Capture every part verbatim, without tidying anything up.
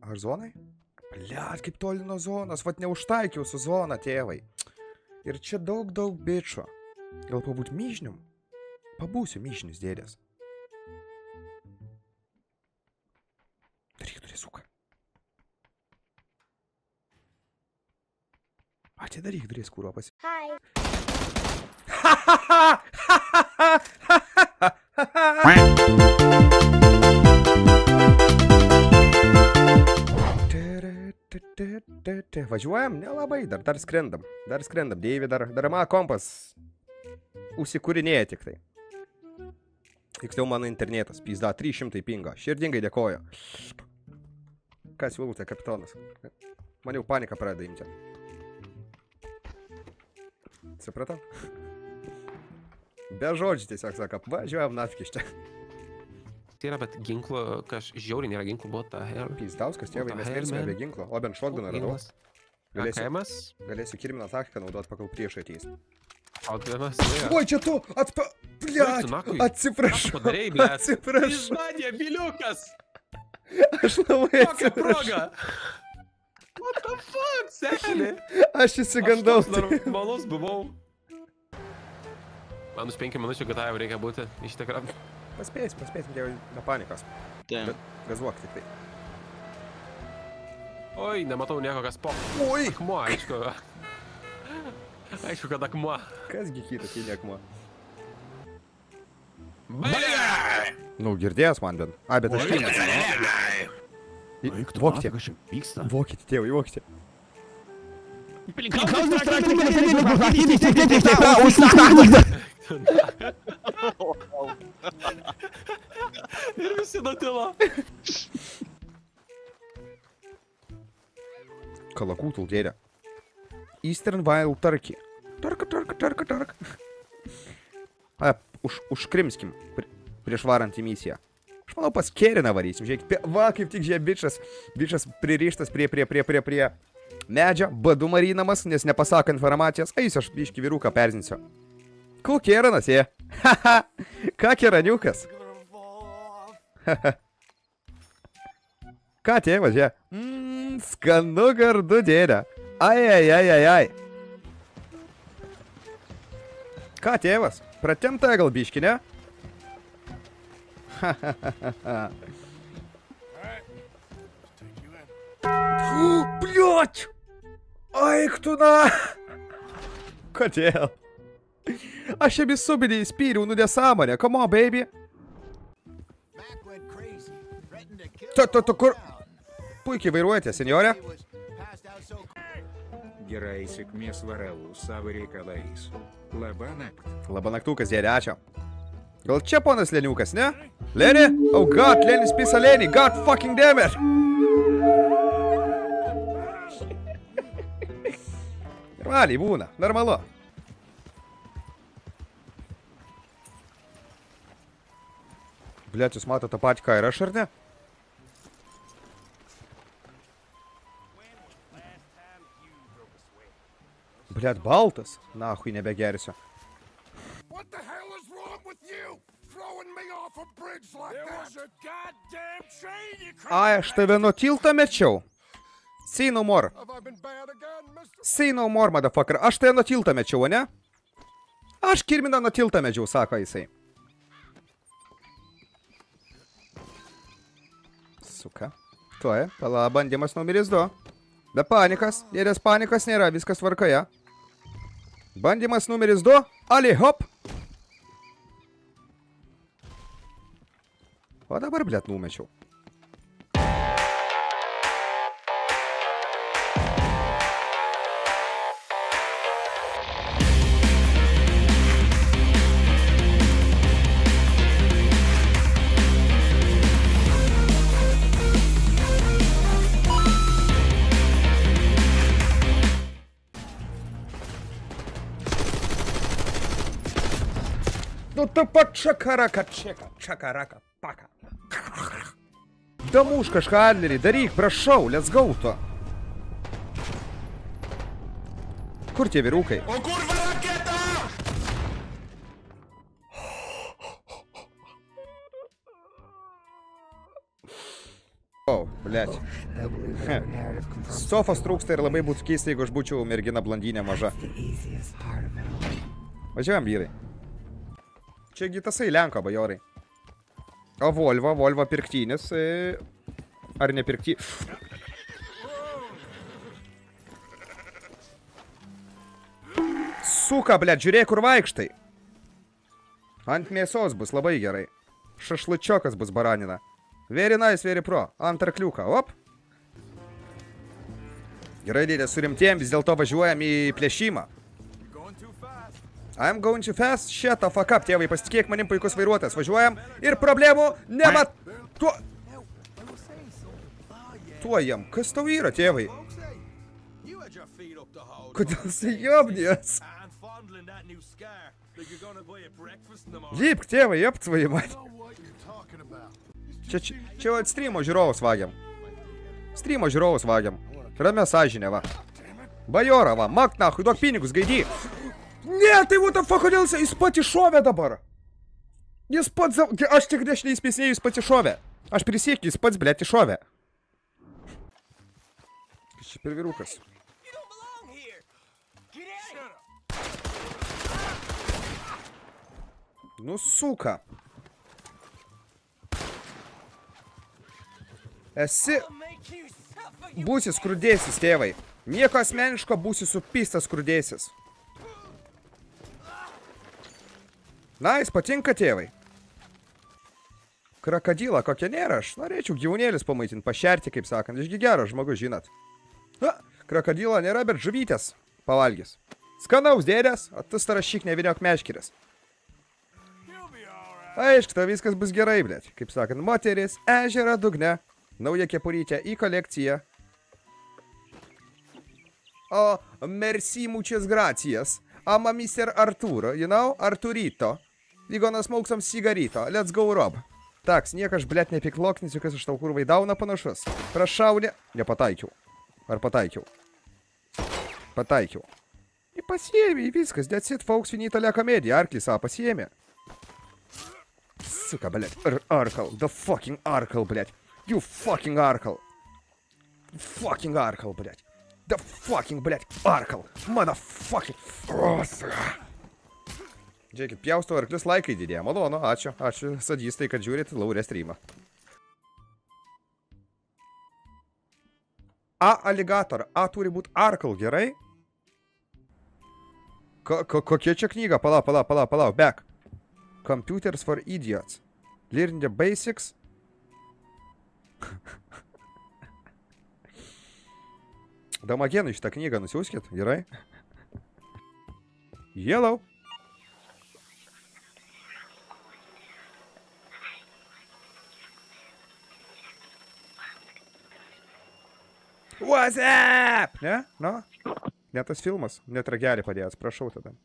Ar zonai? Blet, kaip toli nuo zonos, vat neužtaikiau su zona, tėvai. Ir čia daug, daug bičio. Gal pabūt myžnium? Pabūsiu myžnius, dėdės. Daryk, turi suką. Atidaryk duris, kūro pasi... Hi. Važiuojam? Nelabai, dar, dar skrendam. Dar skrendam, Deivi, dar, dar mano kompas užsikūrinėja tik tai. Tiksliau mano internetas, pizda, trys šimtai pinga. Širdingai dėkoju. Ką siūlote, kapitonas? Man jau panika pradeda imti. Supratau? Be žodžių tiesiog sako, važiuojam nafik iš čia. Tai yra, bet ginklo, kaž žiauriai nėra ginklų, buvo ta hell. Pizdauskas, tėvai, mes mirsime be ginklo, o bent šotganą radau. Galėsiu, galėsiu kirminą taktiką naudot, pakal priešą ateis. Šotganas, oi, čia tu, atspa... Bliat, atsiprašau, atsiprašau. Išmanė, biliukas! Aš labai Kokia atsiprašau. proga! What the fuck, seni? Aš įsigandau. Aš toks normalus buvau. Man už penkių minučių, kad jau reikia būti iš tikrą. Paspėsim, paspėsim, dėl ne panikos. Bet gazuok tik tai. Oi, nematau nieko, kas po. Oi! Akmuo, aišku. Aišku, kad akmuo. Kasgi kitas į akmuo? Balia! Nu, girdėjęs man bent. A, bet aš filmas. Vokite. Vokite, tėvai, vokite. Ir visi nutilo. Kalakūtų, dėdė. Eastern Wild Turkey. Turka, turka, turka, turka. A, už, užkrimskim pri, prieš varant į misiją. Aš manau, pas Keriną varysim. Žiūrėk, va, kaip tik žiūrėk, bičas. Bičas pririštas prie, prie, prie, prie, prie medžio. Badu marinamas, nes nepasako informacijos. Eis, aš biškį vyruką perzinsiu. Kul Kerinas, jie? Haha, ką Keraniukas? Haha. Ką tėvas, jie? Mmm, skanu gardu, dėdė. Ai, ai, ai, ai, ai. Ką tėvas? Pratemta gal biškį, ne? Bliot! Aik tu na! Kodėl? Aš jam į subinį įspyriau, nu nesąmonę. Come on, baby. Tu, tu, tu, kur? Puikiai vairuojate, seniorė. Gerai sėkmės varelų savo reikalais. Labanakt. Labanaktukas, dėdė, ačiū. Gal čia ponas Leniukas, ne? Leni? Oh god, Lenis pisa Lenį. God fucking damn it. Normaliai būna, normalu. Blet, jūs mato tą patį, ką ir aš, ar ne? Blet, baltas. Nahui, nebegersiu. What the hell is wrong with you? Throwing me off a bridge like that? There was a goddamn train, you crazy. Ai, aš tave nuo tilto mečiau. Say no more. Have I been bad again, mister? Say no more, motherfucker. Aš tave nuo tilto mečiau, ne? Aš kirminą nuo tilto mečiau, sako jisai. Suka. Tuoj, pala, bandymas numeris du. Be panikas. Dėdės panikas nėra, viskas tvarkoje. Bandymas numeris du. Ali, hop. O dabar, blet, numečiau. Ну то почакарака, чека, чакарака, пака. Дамушка, шхадлери, Дарик, прошел, let's go то. Kur tie vyrukai? O kurva raketa! O, Blet. Sofos trūksta ir labai būtų keista, jeigu aš būčiau mergina blondinė maža. Važiuojam, vyrai. Čiagi tasai Lenko bajorai. O Volvo, Volvo pirktinis. Ar ne pirkti... Suka, blet, žiūrėk, kur vaikštai. Ant mėsos bus labai gerai. Šašlačiokas bus baranina. Very nice, very pro. Ant arkliuką, op. Gerai, dėdė, surimtėjom, vis dėlto važiuojam į plėšimą. I'm going too fast. Shut the fuck up, tėvai, pasitikėk manim, puikus vairuotojas. Važiuojam ir problemų nemat... Tuo... Tuo jam, kas tau yra, tėvai? Kodėl sujobnės? Lipk, tėvai, jep, tvoji mat. Čia, čia, čia at streamo žiūrovus vagiam. Streamo žiūrovus vagiam. Ramia sąžinė, va. Bajora, va, mak nahui, duok pinigus, gaidy. Ne, tai what the fuck, kodėl jis pati šovė dabar? Jis pats, aš tik aš neįspėsnėjau, jis pati šovė. Aš prisiekiu, jis pats, blėt, iššovė. Kas čia per vyrukas? Nu, suka. Esi... Būsi skrudėsis, tėvai. Nieko asmeniško, būsi supistas skrudėsis. Na, jis patinka, tėvai. Krokodilą kokia nėra, aš norėčiau gyvūnėlis pamaitinti, pašerti, kaip sakant. Išgi geras žmogus, žinot. Ha, krokodilo nėra, bet žuvytės pavalgys. Skanaus dėdės, o tu starašyk neviniok meškiris. Aišku, tau viskas bus gerai, blėt. Kaip sakant, moteris, ežera dugne. Nauja kepurytė į kolekciją. O, merci, muchas gracias. Ama mister Arturo, you know, Arturito. We gonna smoke some cigarito. Let's go, Rob. Taks, niekas, blėt, nepikloknisiu, kas iš tau kur vaidauna panašus. Prašaunė. Nepataikiau. Ar pataikiau? Pataikiau. И pasiėmė, viskas. That's it, folks, finita komedija. Arklį savo pasiėmė. Сука, блядь, Аркл, the fucking Аркл, блядь. You fucking Аркл. Fucking Аркл, блядь. The fucking, блядь, Аркл. Motherfucking. Žiūrėkit, pjaustau arklius, laikai didėja. Malonu, ačiū, ačiū sadistai, kad žiūrit Laurės streamą. A aligator, A turi būt Arkl, gerai? Ko, ko, kokia čia knyga? Palauk, palauk, palauk, palauk, back. Computers for idiots. Learn the basics. Damagenui šitą knygą nusiųskit, gerai? Yellow. What's up? Ne? No? Ne tas filmas. Net ragelį padėjęs, prašau tada.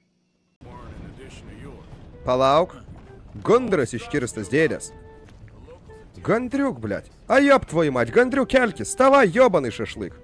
Palauk. Gandras iškirstas, dėdės. Gandriuk, blėt. A jop, tvoji mać, gandriuk kelkis. Tava, jobanai šašlyk.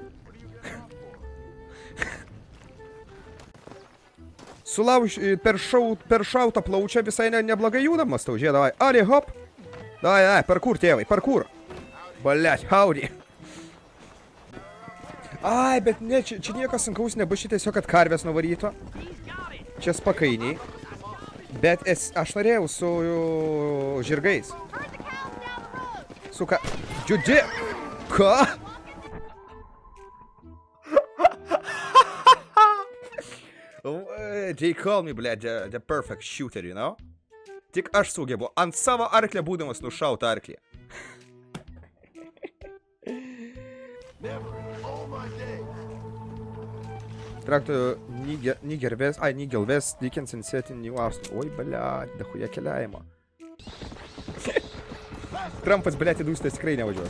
Sulauž, per, šau, per šautą plaučią visai ne, neblogai judamas tau, žiūrė, davai. Ali, hop. Davai, davai, parkur, tėvai, parkur. Blėt, howdy. Ai, bet ne, čia, čia niekas sunkaus nebus, čia tiesiog, kad karvės nuvaryto. Čia spakainiai. Bet es, aš norėjau su uh, žirgais. Suka. Džiudži. Ką? They call me, blėt, the, the perfect shooter, you know? Tik aš sugebu ant savo arklę būdamas nušaut arklį. Трактую Нигер, Нигер Вест, ай, Нигел Вест, Диккенсен, Сетин, Ньюаст. Ой, блядь, да хуя келяемо. Трампас, блядь, иду, сtais tikrai nevažiuos.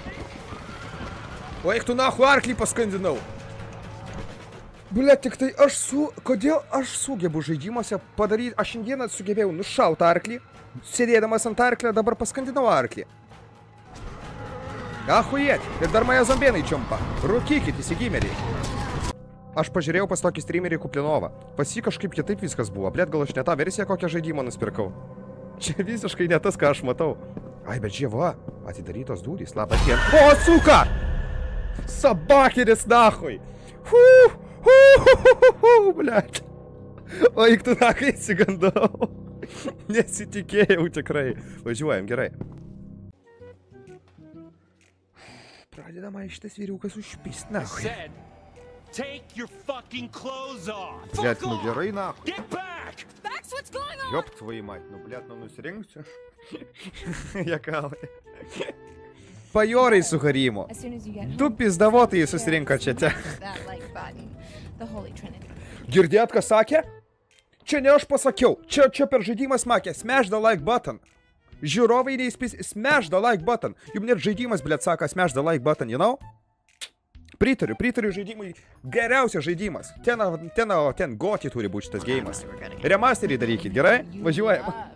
O, eik tu nahu arklį paskandinau. Блядь, tik tai aš su... Kodėl aš sugebu žaidimuose padaryti... Aš šiandieną sugebėjau nušaut arklį, sėdėdamas ant arklio, dabar paskandinau arklį. Ahujet, ir dar mane zombienai čiumpa. Rūkykit, įsigimeriai. Aš pažiūrėjau pas tokį streamerį Kuplinovą. Pas jį kažkaip kitaip viskas buvo. Blėt, gal aš ne tą versiją kokią žaidimą nusipirkau. Čia visiškai ne tas, ką aš matau. Ai, bet žieva. Atidarytos durys, labą dieną. O, suka! Sabakiris, nahui! Hu, hu, hu, hu, hu, blet. O, eik tu nakai atsigandau. Nesitikėjau tikrai. Važiuojam, gerai. Pradedama šitas vyriukas užpist, nahui. Take your fucking clothes off. Blet, nu gerai, nahui. Get back. Max, what's going on? Jop, tvojai mait, nu blet, nu nusirinksiu. Jekalai. Pajorai su Harimu. As soon as you get home, Du pizdavotai susirinko čia te. that like button, the Holy Trinity. Girdėt, ką sakė? Čia ne aš pasakiau. Čia, čia per žaidimas makė. Smash the like button. Žiūrovai neįspės. Smash the like button. Jums net žaidimas, blet, sako smash the like button, you know? Pritariu, pritariu žaidimui. Geriausias žaidimas. Ten, ten, ten goti turi būti šitas geimas. Remasterį darykit, gerai? Važiuojam.